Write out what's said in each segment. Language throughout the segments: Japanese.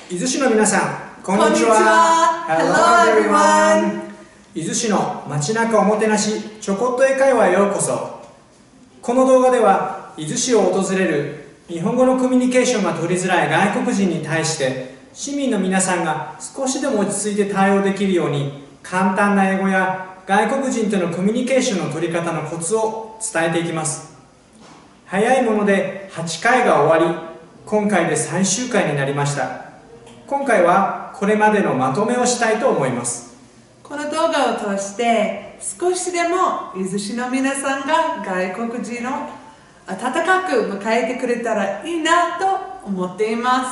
伊豆市の皆さん、こんにちは。 こんにちは。Hello everyone。 伊豆市の街中おもてなしちょこっと英会話へようこそ。この動画では伊豆市を訪れる日本語のコミュニケーションが取りづらい外国人に対して市民の皆さんが少しでも落ち着いて対応できるように簡単な英語や外国人とのコミュニケーションの取り方のコツを伝えていきます。早いもので8回が終わり、今回で最終回になりました。今回はこれまでのまとめをしたいと思います。 この動画を通して少しでも伊豆市の皆さんが外国人を温かく迎えてくれたらいいなと思っています。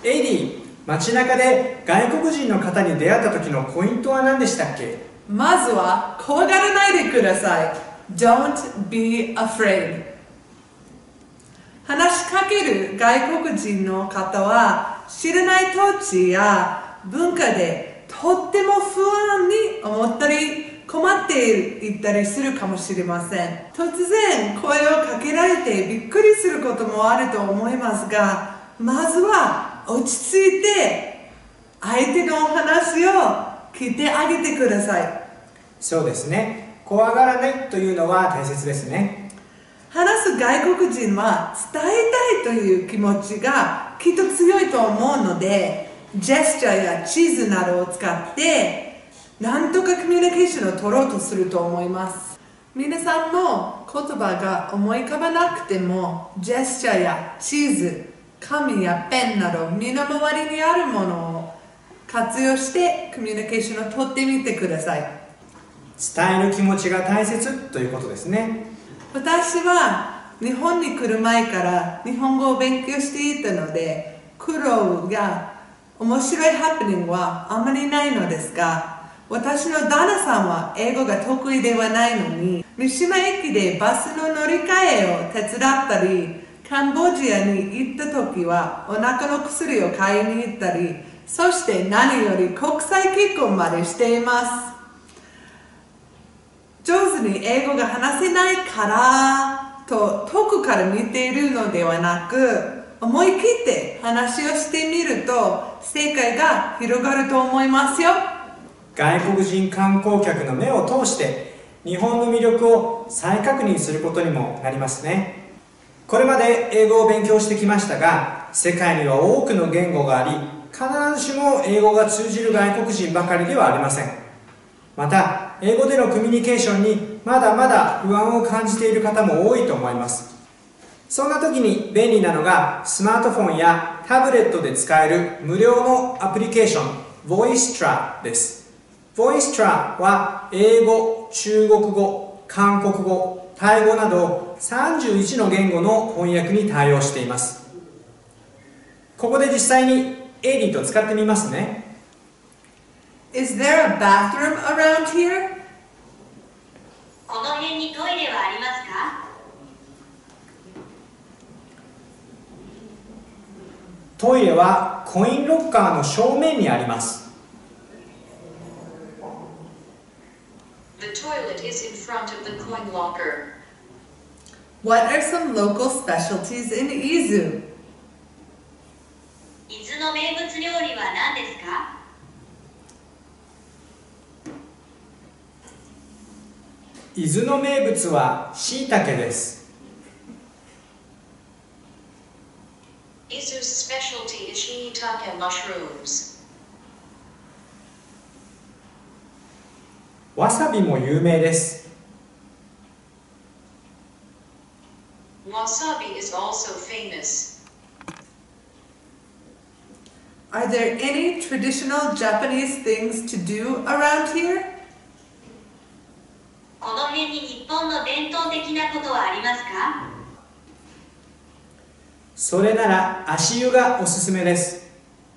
エイディ、街中で外国人の方に出会った時のポイントは何でしたっけ？ まずは怖がらないでください。Don't be afraid。話しかける外国人の方は知らない土地や文化でとっても不安に思ったり困っていったりするかもしれません。突然声をかけられてびっくりすることもあると思いますが、まずは落ち着いて相手のお話を聞いてあげてください。 そうですね。怖がらないというのは大切ですね。 話す外国人は伝えたいという気持ちがきっと強いと思うので、ジェスチャーや地図などを使ってなんとかコミュニケーションを取ろうとすると思います。皆さんも言葉が思い浮かばなくてもジェスチャーや地図、紙やペンなど身の回りにあるものを活用してコミュニケーションを取ってみてください。 伝える気持ちが大切ということですね。 私は日本に来る前から日本語を勉強していたので、苦労や面白いハプニングはあまりないのですが、私の旦那さんは英語が得意ではないのに、三島駅でバスの乗り換えを手伝ったり、カンボジアに行った時はお腹の薬を買いに行ったり、そして何より国際結婚までしています。上手に英語が話せないからと遠くから見ているのではなく、思い切って話をしてみると世界が広がると思いますよ。 外国人観光客の目を通して日本の魅力を再確認することにもなりますね。これまで英語を勉強してきましたが、世界には多くの言語があり、必ずしも英語が通じる外国人ばかりではありません。また英語でのコミュニケーションにまだまだ不安を感じている方も多いと思います。そんな時に便利なのがスマートフォンやタブレットで使える無料のアプリケーション Voictra です。 Voictra は英語、中国語、韓国語、タイ語など31の言語の翻訳に対応しています。ここで実際にエイリーと使ってみますね。 Is there a bathroom around here? この辺にトイレはありますか？ トイレはコインロッカーの正面にあります。 The toilet is in front of the coin locker. What are some local specialties in Izu? 伊豆の名物料理は何ですか？ 伊豆の名物はしいたけです。 Izu's specialty is shiitake mushrooms. わさびも有名です。 Wasabi is also famous. Are there any traditional Japanese things to do around here? この辺に日本の伝統的なことはありますか？ それなら足湯がおすすめです。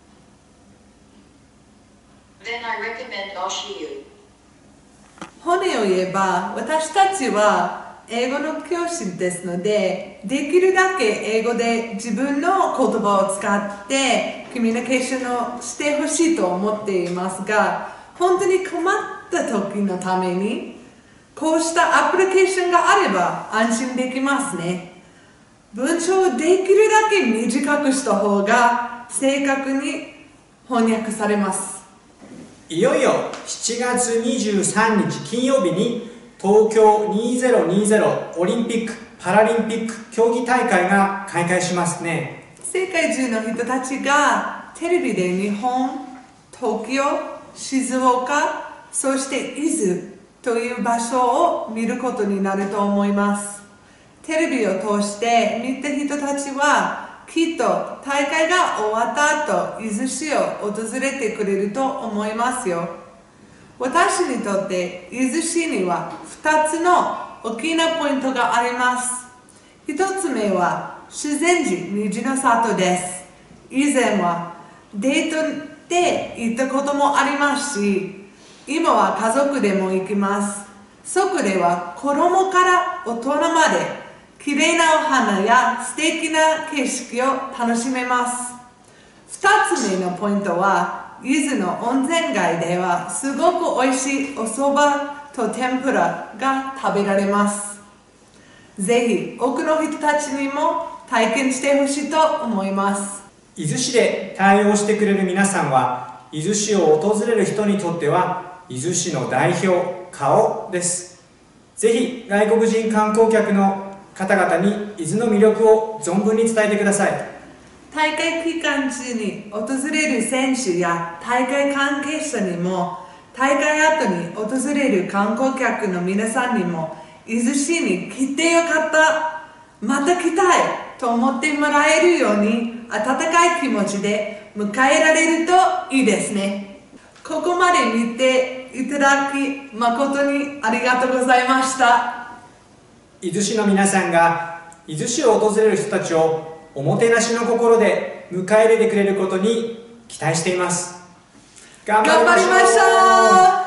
Then I recommend Oshiyu. 骨を言えば、私たちは英語の教師ですので、できるだけ英語で自分の言葉を使ってコミュニケーションをしてほしいと思っていますが、本当に困った時のためにこうしたアプリケーションがあれば安心できますね。文章をできるだけ短くした方が正確に翻訳されます。 いよいよ7月23日金曜日に東京2020オリンピック・パラリンピック競技大会が開会しますね。 世界中の人たちがテレビで日本、東京、静岡、そして伊豆という場所を見ることになると思います。テレビを通して見た人たちはきっと大会が終わった後、伊豆市を訪れてくれると思いますよ。私にとって伊豆市には2つの大きなポイントがあります。1つ目は修善寺虹の里です。以前はデートで行ったこともありますし、今は家族でも行きます。そこでは子供から大人まで綺麗なお花や素敵な景色を楽しめます。2つ目のポイントは、伊豆の温泉街ではすごくおいしいお蕎麦と天ぷらが食べられます。ぜひ多くの人たちにも体験してほしいと思います。 伊豆市で対応してくれる皆さんは、伊豆市を訪れる人にとっては伊豆市の代表、顔です。ぜひ外国人観光客の方々に伊豆の魅力を存分に伝えてください。 大会期間中に訪れる選手や大会関係者にも、大会後に訪れる観光客の皆さんにも、伊豆市に来てよかった、また来たいと思ってもらえるように、温かい気持ちで迎えられるといいですね。ここまで見ていただき誠にありがとうございました。 伊豆市の皆さんが伊豆市を訪れる人たちをおもてなしの心で迎え入れてくれることに期待しています。頑張りましょう。